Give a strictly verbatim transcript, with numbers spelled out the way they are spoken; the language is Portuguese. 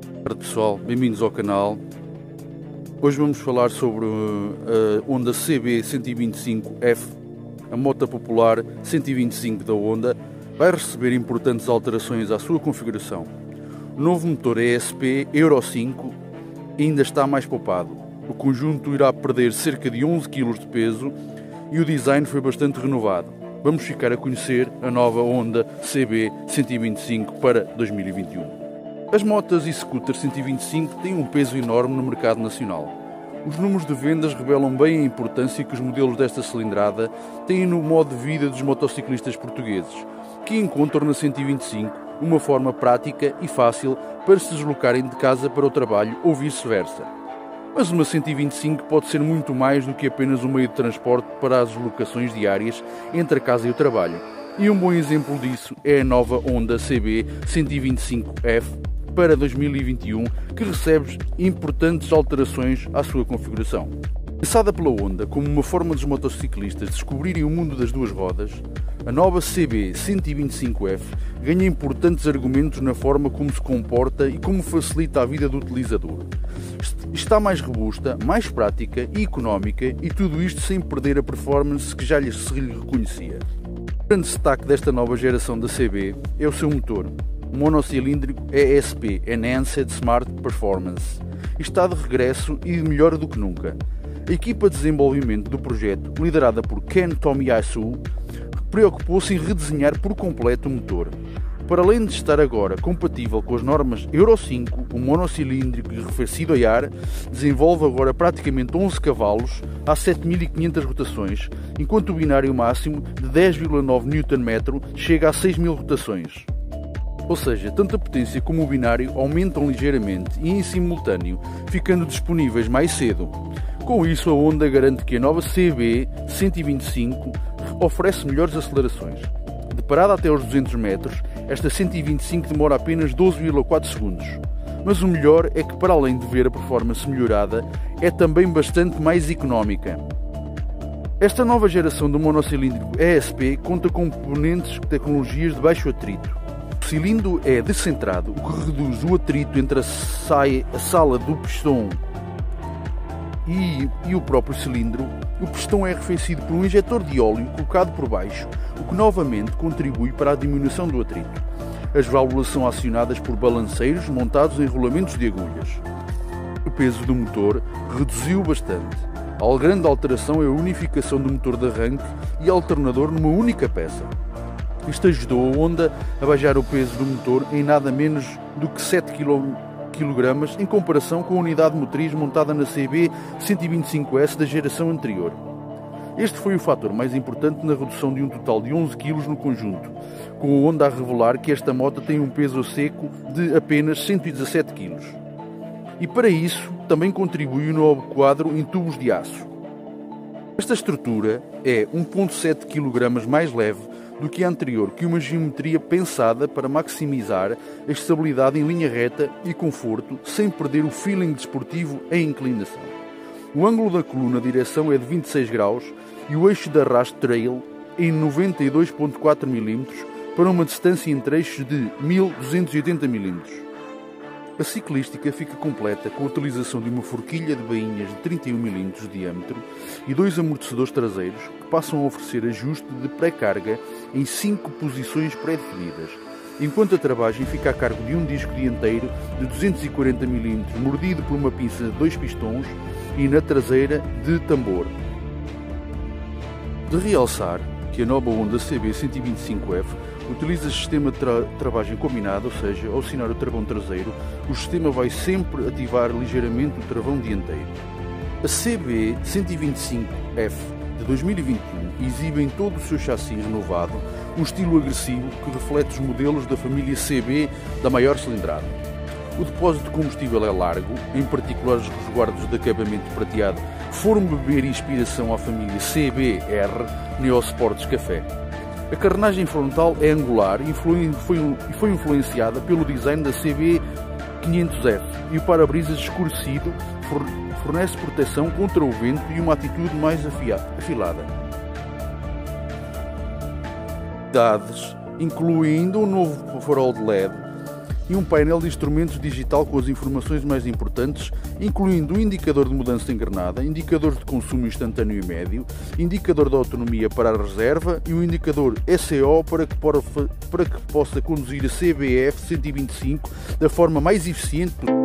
Olá pessoal, bem-vindos ao canal. Hoje vamos falar sobre a Honda C B cento e vinte e cinco F, a moto popular cento e vinte e cinco da Honda. Vai receber importantes alterações à sua configuração. O novo motor E S P Euro cinco ainda está mais poupado. O conjunto irá perder cerca de onze quilos de peso e o design foi bastante renovado. Vamos ficar a conhecer a nova Honda C B cento e vinte e cinco para dois mil e vinte e um. As motas e scooters cento e vinte e cinco têm um peso enorme no mercado nacional. Os números de vendas revelam bem a importância que os modelos desta cilindrada têm no modo de vida dos motociclistas portugueses, que encontram na cento e vinte e cinco uma forma prática e fácil para se deslocarem de casa para o trabalho ou vice-versa. Mas uma cento e vinte e cinco pode ser muito mais do que apenas um meio de transporte para as deslocações diárias entre a casa e o trabalho. E um bom exemplo disso é a nova Honda C B cento e vinte e cinco F para dois mil e vinte e um, que recebe importantes alterações à sua configuração. Pensada pela Honda como uma forma dos motociclistas descobrirem o mundo das duas rodas, a nova C B cento e vinte e cinco F ganha importantes argumentos na forma como se comporta e como facilita a vida do utilizador. Está mais robusta, mais prática e económica, e tudo isto sem perder a performance que já lhe se reconhecia. O grande destaque desta nova geração da C B é o seu motor, monocilíndrico E S P Enhanced Smart Performance. Está de regresso e melhor do que nunca. A equipa de desenvolvimento do projeto, liderada por Ken Tomiyasu, preocupou-se em redesenhar por completo o motor. Para além de estar agora compatível com as normas Euro cinco, o monocilíndrico e arrefecido a ar desenvolve agora praticamente onze cavalos a sete mil e quinhentas rotações, enquanto o binário máximo de dez vírgula nove newton metro chega a seis mil rotações. Ou seja, tanto a potência como o binário aumentam ligeiramente e em simultâneo, ficando disponíveis mais cedo. Com isso, a Honda garante que a nova C B cento e vinte e cinco oferece melhores acelerações. De parada até aos duzentos metros, esta cento e vinte e cinco demora apenas doze vírgula quatro segundos. Mas o melhor é que, para além de ver a performance melhorada, é também bastante mais económica. Esta nova geração do monocilíndrico E S P conta com componentes de tecnologias de baixo atrito. O cilindro é descentrado, o que reduz o atrito entre a, saia, a sala do pistão e, e o próprio cilindro. O pistão é arrefecido por um injetor de óleo colocado por baixo, o que novamente contribui para a diminuição do atrito. As válvulas são acionadas por balanceiros montados em rolamentos de agulhas. O peso do motor reduziu bastante. A grande alteração é a unificação do motor de arranque e alternador numa única peça. Isto ajudou a Honda a baixar o peso do motor em nada menos do que sete quilogramas em comparação com a unidade motriz montada na C B cento e vinte e cinco S da geração anterior. Este foi o fator mais importante na redução de um total de onze quilos no conjunto, com a Honda a revelar que esta moto tem um peso a seco de apenas cento e dezassete quilos. E para isso também contribui o novo quadro em tubos de aço. Esta estrutura é um vírgula sete quilogramas mais leve do que a anterior, que uma geometria pensada para maximizar a estabilidade em linha reta e conforto, sem perder o feeling desportivo em inclinação. O ângulo da coluna de direção é de vinte e seis graus e o eixo de arrasto trail em noventa e dois vírgula quatro milímetros para uma distância entre eixos de mil duzentos e oitenta milímetros. A ciclística fica completa com a utilização de uma forquilha de bainhas de trinta e um milímetros de diâmetro e dois amortecedores traseiros que passam a oferecer ajuste de pré-carga em cinco posições pré-definidas, enquanto a travagem fica a cargo de um disco dianteiro de duzentos e quarenta milímetros mordido por uma pinça de dois pistões e na traseira de tambor. De realçar que a nova Honda C B cento e vinte e cinco F utiliza sistema de tra travagem combinado, ou seja, ao acionar o travão traseiro, o sistema vai sempre ativar ligeiramente o travão dianteiro. A C B cento e vinte e cinco F de dois mil e vinte e um exibe em todo o seu chassi renovado um estilo agressivo que reflete os modelos da família C B da maior cilindrada. O depósito de combustível é largo, em particular os resguardos de acabamento prateado foram beber inspiração à família C B R Neosports Café. A carenagem frontal é angular e foi influenciada pelo design da C B quinhentos F e o para-brisas escurecido fornece proteção contra o vento e uma atitude mais afilada. Novidades incluem ainda um novo farol de L E D e um painel de instrumentos digital com as informações mais importantes, incluindo um indicador de mudança de engrenada, indicador de consumo instantâneo e médio, indicador de autonomia para a reserva e um indicador E C O para que, para que possa conduzir a C B F cento e vinte e cinco da forma mais eficiente possível.